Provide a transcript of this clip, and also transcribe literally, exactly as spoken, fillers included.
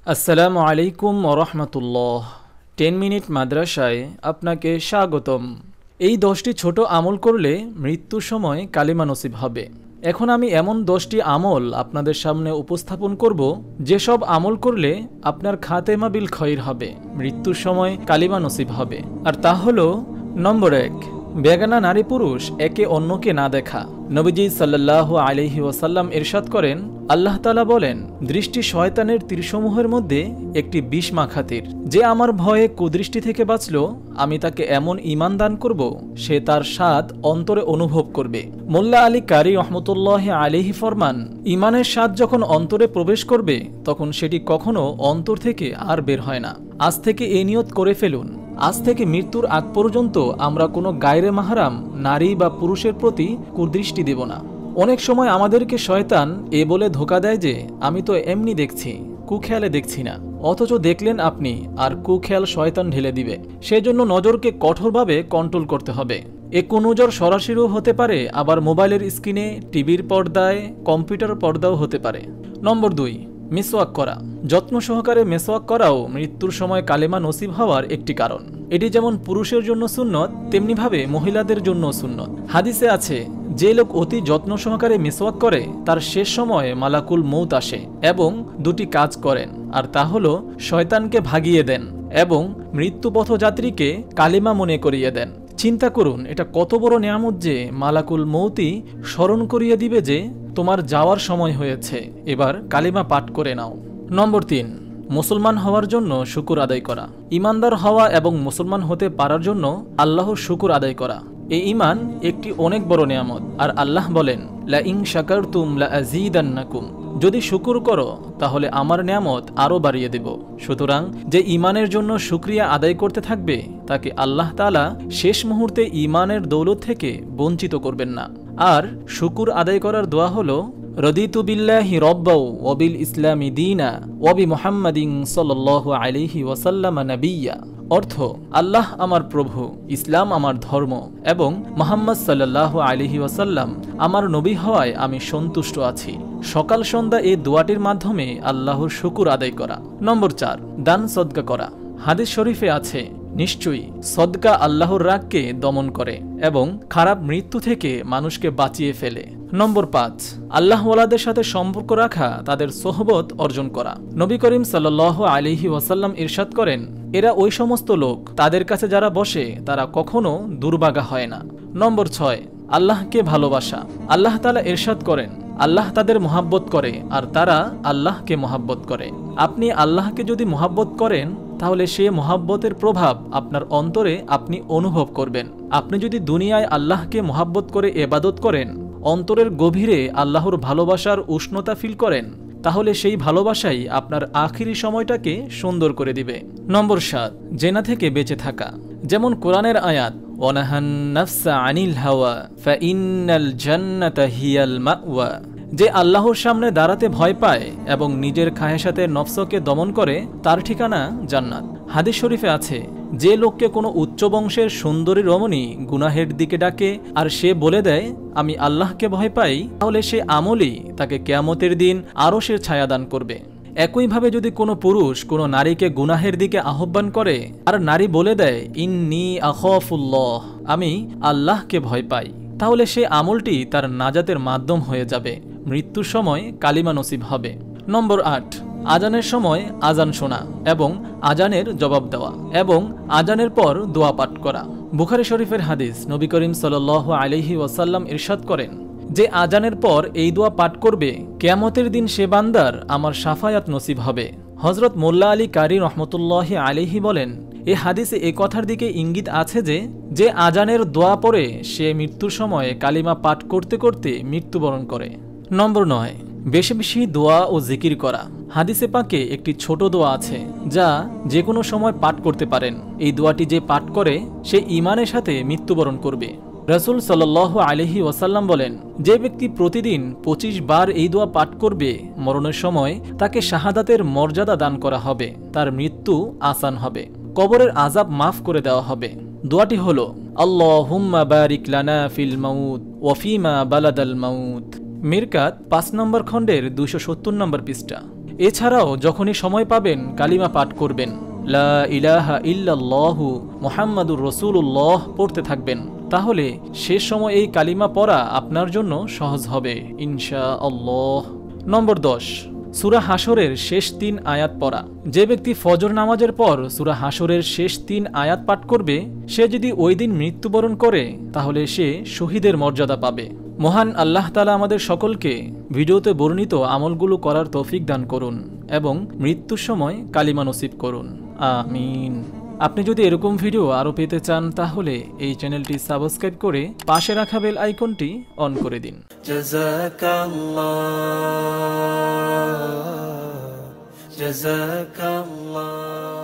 আসসালামু আলাইকুম ওয়া রাহমাতুল্লাহ। টেন মিনিট মাদ্রাসায় আপনাকে স্বাগতম। এই দশটি ছোট আমল করলে মৃত্যুর সময় কালিমা নসিব হবে। এখন আমি এমন দশটি আমল আপনাদের সামনে উপস্থাপন করব, যেসব আমল করলে আপনার খাতেমা বিল খৈর হবে, মৃত্যুর সময় কালিমা নসিব হবে। আর তা হলো, নম্বর এক, বেগানা নারী পুরুষ একে অন্যকে না দেখা। নবীজি সাল্লাল্লাহু আলাইহি ওয়াসাল্লাম ইরশাদ করেন, আল্লাহ তাআলা বলেন, দৃষ্টি শয়তানের তীরসমূহের মধ্যে একটি বিষ মাখা তীর। যে আমার ভয়ে কুদৃষ্টি থেকে বাঁচল, আমি তাকে এমন ঈমান দান করব, সে তার স্বাদ অন্তরে অনুভব করবে। মোল্লা আলী কারি রহমতুল্লাহ আলাইহি ফরমান, ঈমানের স্বাদ যখন অন্তরে প্রবেশ করবে, তখন সেটি কখনো অন্তর থেকে আর বের হয় না। আজ থেকে এই নিয়ত করে ফেলুন, আজ থেকে মৃত্যুর আগ পর্যন্ত আমরা কোনো গায়রে মাহরাম নারী বা পুরুষের প্রতি কুদৃষ্টি দেব না। অনেক সময় আমাদেরকে শয়তান এ বলে ধোকা দেয় যে আমি তো এমনি দেখছি, কুখেয়ালে দেখছি না। অথচ দেখলেন আপনি, আর কুখেয়াল শয়তান ঢেলে দিবে। সেজন্য নজরকে কঠোরভাবে কন্ট্রোল করতে হবে। এ কুনজর সরাসরিও হতে পারে, আবার মোবাইলের স্ক্রিনে, টিভির পর্দায়, কম্পিউটার পর্দাও হতে পারে। নম্বর দুই, মিসওয়াক করা। যত্ন সহকারে মেসওয়াক করাও মৃত্যুর সময় কালেমা নসিব হওয়ার একটি কারণ। এটি যেমন পুরুষের জন্য সুন্নত, তেমনিভাবে মহিলাদের জন্য সুন্নত। হাদিসে আছে, যে লোক অতি যত্ন সহকারে মিসওয়াক করে, তার শেষ সময়ে মালাকুল মৌত আসে এবং দুটি কাজ করেন, আর তা হল শয়তানকে ভাগিয়ে দেন এবং মৃত্যুপথযাত্রীকে কালিমা মনে করিয়ে দেন। চিন্তা করুন, এটা কত বড় নিয়ামত যে মালাকুল মৌতই স্মরণ করিয়ে দিবে যে তোমার যাওয়ার সময় হয়েছে, এবার কালিমা পাঠ করে নাও। নম্বর তিন, মুসলমান হওয়ার জন্য শুকুর আদায় করা। ইমানদার হওয়া এবং মুসলমান হতে পারার জন্য আল্লাহর শুকুর আদায় করা। এই ঈমান একটি অনেক বড় নিয়ামত, আর আল্লাহ বলেন, লা ইন শাকারতুম লা আযীদান্নাকুম, যদি শুকুর করো তাহলে আমার নিয়ামত আরও বাড়িয়ে দেব। সুতরাং যে ঈমানের জন্য শুকরিয়া আদায় করতে থাকবে, তাকে আল্লাহ তাআলা শেষ মুহূর্তে ঈমানের দৌলত থেকে বঞ্চিত করবেন না। আর শুকুর আদায় করার দোয়া হলো, রদিতু বিল্লাহি রব্বাও ওয়া বিল ইসলামি দীনা ওয়া বি মুহাম্মাদিন সাল্লাল্লাহু আলাইহি ওয়াসাল্লাম নাবিয়্যা। অর্থ, আল্লাহ আমার প্রভু, ইসলাম আমার ধর্ম এবং মুহাম্মদ সাল্লাল্লাহু আলাইহি ওয়াসাল্লাম আমার নবী হওয়ায় আমি সন্তুষ্ট আছি। সকাল সন্ধ্যা এই দোয়াটির মাধ্যমে আল্লাহর শুকুর আদায় করা। নম্বর চার, দান সদকা করা। হাদিস শরীফে আছে, নিশ্চয়ই সদকা আল্লাহর রাগকে দমন করে এবং খারাপ মৃত্যু থেকে মানুষকে বাঁচিয়ে ফেলে। নম্বর পাঁচ, আল্লাহওয়ালাদের সাথে সম্পর্ক রাখা, তাদের সোহবত অর্জন করা। নবী করিম সাল্লাল্লাহু আলাইহি ওয়াসাল্লাম ইরশাদ করেন, এরা ওই সমস্ত লোক, তাদের কাছে যারা বসে তারা কখনো দুর্ভাগা হয় না। নম্বর ছয়, আল্লাহকে ভালোবাসা। আল্লাহ তাআলা ইরশাদ করেন, আল্লাহ তাদের মহাব্বত করে আর তারা আল্লাহকে মহাব্বত করে। আপনি আল্লাহকে যদি মহাব্বত করেন, তাহলে সে মহাব্বতের প্রভাব আপনার অন্তরে আপনি অনুভব করবেন। আপনি যদি দুনিয়ায় আল্লাহকে মহাব্বত করে ইবাদত করেন, অন্তরের গভীরে আল্লাহর ভালোবাসার উষ্ণতা ফিল করেন, তাহলে সেই ভালোবাসাই আপনার আখিরি সময়টাকে সুন্দর করে দিবে। নম্বর সাত, জেনা থেকে বেঁচে থাকা। যেমন কোরআনের আয়াত, ওয়ানাহান নাফসা আনিল হাওয়া ফাইন্নাল জান্নাতা হিয়াল মাওয়া। যে আল্লাহর সামনে দাঁড়াতে ভয় পায় এবং নিজের খাহেশাতে নফসকে দমন করে, তার ঠিকানা জান্নাত। হাদিস শরীফে আছে, যে লোককে কোনো উচ্চ বংশের সুন্দরী রমণী গুনাহের দিকে ডাকে আর সে বলে দেয় আমি আল্লাহকে ভয় পাই, তাহলে সে আমলই তাকে কিয়ামতের দিন আরশের ছায়া দান করবে। একইভাবে যদি কোনো পুরুষ কোনো নারীকে গুনাহের দিকে আহ্বান করে আর নারী বলে দেয় ইন্নী আখাফুল্লাহ, আমি আল্লাহকে ভয় পাই, তাহলে সে আমলটি তার নাজাতের মাধ্যম হয়ে যাবে। মৃত্যুর সময় কালিমা নসিব হবে। নম্বর আট, আজানের সময় আজান শোনা এবং আজানের জবাব দেওয়া এবং আজানের পর দোয়া পাঠ করা। বুখারী শরীফের হাদিস, নবী করিম সাল্লাল্লাহু আলাইহি ওয়াসাল্লাম ইরশাদ করেন, যে আজানের পর এই দোয়া পাঠ করবে, কিয়ামতের দিন সে বান্দার আমার শাফায়াত নসিব হবে। হযরত মোল্লা আলী কারি রহমতুল্লাহ আলাইহি বলেন, এ হাদিসে এ কথার দিকে ইঙ্গিত আছে যে যে আজানের দোয়া পড়ে সে মৃত্যুর সময় কালিমা পাঠ করতে করতে মৃত্যুবরণ করে। নম্বর নয়, বেশি বেশি দোয়া ও জিকির করা। হাদিসে পাকে একটি ছোট দোয়া আছে যা যে কোনো সময় পাঠ করতে পারেন। এই দোয়াটি যে পাঠ করে সে ঈমানের সাথে মৃত্যুবরণ করবে। রাসূল সাল্লাল্লাহু আলাইহি ওয়াসাল্লাম বলেন, যে ব্যক্তি প্রতিদিন পঁচিশ বার এই দোয়া পাঠ করবে, মরণের সময় তাকে শাহাদাতের মর্যাদা দান করা হবে, তার মৃত্যু আসান হবে, কবরের আযাব মাফ করে দেওয়া হবে। দোয়াটি হলো, আল্লাহুম্মা বারিক লানা ফিল মাউত ওয়া ফিমা বালাদাল মাউত। মিরকাত পাঁচ নম্বর খণ্ডের দুইশো সত্তর নম্বর পৃষ্ঠা। এছাড়াও যখনই সময় পাবেন কালিমা পাঠ করবেন, লা ইলাহা ইল্লাল্লাহু মুহাম্মাদুর রাসূলুল্লাহ পড়তে থাকবেন। তাহলে শেষ সময় এই কালিমা পড়া আপনার জন্য সহজ হবে ইনশাআল্লাহ। নম্বর দশ, সূরা হাশরের শেষ তিন আয়াত পড়া। যে ব্যক্তি ফজর নামাজের পর সূরা হাশরের শেষ তিন আয়াত পাঠ করবে, সে যদি ওই দিন মৃত্যুবরণ করে তাহলে সে শহীদের মর্যাদা পাবে। মহান আল্লাহ তাআলা আমাদের সকলকে ভিডিওতে বর্ণিত আমলগুলো করার তৌফিক দান করুন এবং মৃত্যুর সময় কালিমা নসিব করুন, আমিন। আপনি যদি এরকম ভিডিও আরও পেতে চান তাহলে এই চ্যানেলটি সাবস্ক্রাইব করে পাশে রাখা বেল আইকনটি অন করে দিন। জাযাকাল্লাহ জাযাকাল্লাহ।